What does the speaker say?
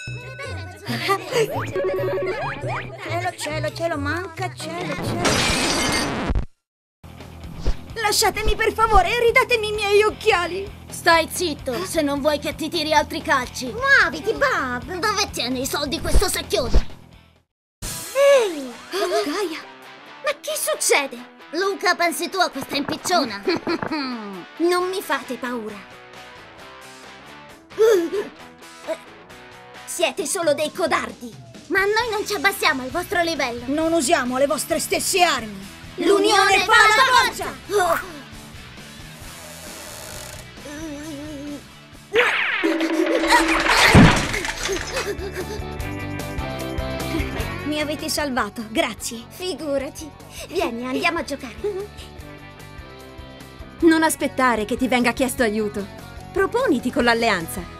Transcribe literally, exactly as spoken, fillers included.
Cielo, cielo, cielo, manca, cielo, cielo. Lasciatemi per favore, ridatemi i miei occhiali. Stai zitto, se non vuoi che ti tiri altri calci. Muoviti, Bob! Dove tieni i soldi questo secchione? Ehi! Oh, Gaia! Ma che succede? Luca, pensi tu a questa impicciona? Non mi fate paura. Siete solo dei codardi. Ma noi non ci abbassiamo al vostro livello. Non usiamo le vostre stesse armi. L'unione fa la forza! Mi avete salvato, grazie. Figurati. Vieni, andiamo a giocare. Non aspettare che ti venga chiesto aiuto. Proponiti con l'alleanza.